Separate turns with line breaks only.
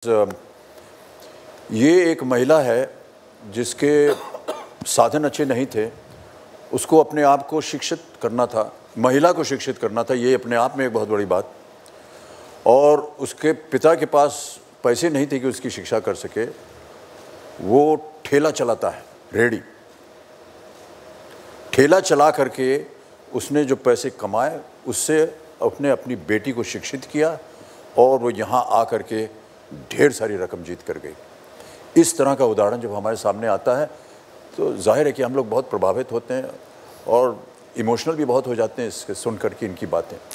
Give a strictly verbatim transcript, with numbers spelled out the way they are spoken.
ये एक महिला है जिसके साधन अच्छे नहीं थे, उसको अपने आप को शिक्षित करना था, महिला को शिक्षित करना था, ये अपने आप में एक बहुत बड़ी बात। और उसके पिता के पास पैसे नहीं थे कि उसकी शिक्षा कर सके। वो ठेला चलाता है, रेडी ठेला चला करके उसने जो पैसे कमाए उससे उसने अपनी बेटी को शिक्षित किया और वो यहाँ आ कर के ढेर सारी रकम जीत कर गई। इस तरह का उदाहरण जब हमारे सामने आता है तो जाहिर है कि हम लोग बहुत प्रभावित होते हैं और इमोशनल भी बहुत हो जाते हैं इसके सुन कर के इनकी बातें।